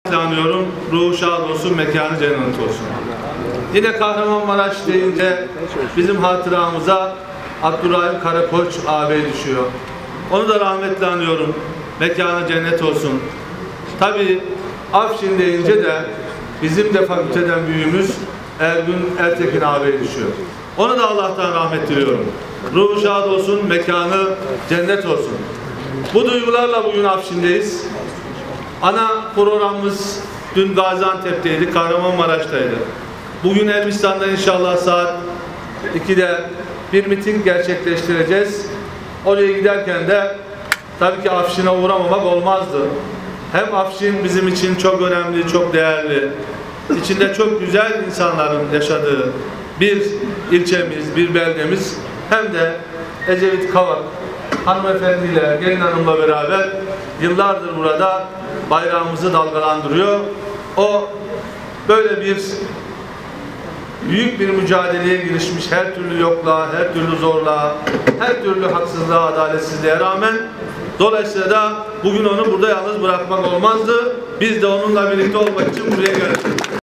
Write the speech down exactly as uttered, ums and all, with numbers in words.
Anıyorum, ruhu şad olsun, mekanı cennet olsun. Yine Kahramanmaraş deyince bizim hatıramıza Abdurrahim Karakoç ağabey düşüyor. Onu da rahmetle anıyorum, mekanı cennet olsun. Tabii Afşin deyince de bizim de fakülteden büyüğümüz Ergün Ertekin ağabey düşüyor. Onu da Allah'tan rahmet diliyorum. Ruhu şad olsun, mekanı cennet olsun. Bu duygularla bugün Afşin'deyiz. Ana programımız dün Gaziantep'teydi, Kahramanmaraş'taydı. Bugün Elbistan'da inşallah saat ikide bir miting gerçekleştireceğiz. Oraya giderken de tabii ki Afşin'e uğramamak olmazdı. Hem Afşin bizim için çok önemli, çok değerli, içinde çok güzel insanların yaşadığı bir ilçemiz, bir beldemiz, hem de Ecevit Kavak hanımefendiyle, gelin hanımla beraber yıllardır burada bayrağımızı dalgalandırıyor. O böyle bir büyük bir mücadeleye girişmiş, her türlü yokluğa, her türlü zorluğa, her türlü haksızlığa, adaletsizliğe rağmen. Dolayısıyla da bugün onu burada yalnız bırakmak olmazdı. Biz de onunla birlikte olmak için buraya geldik.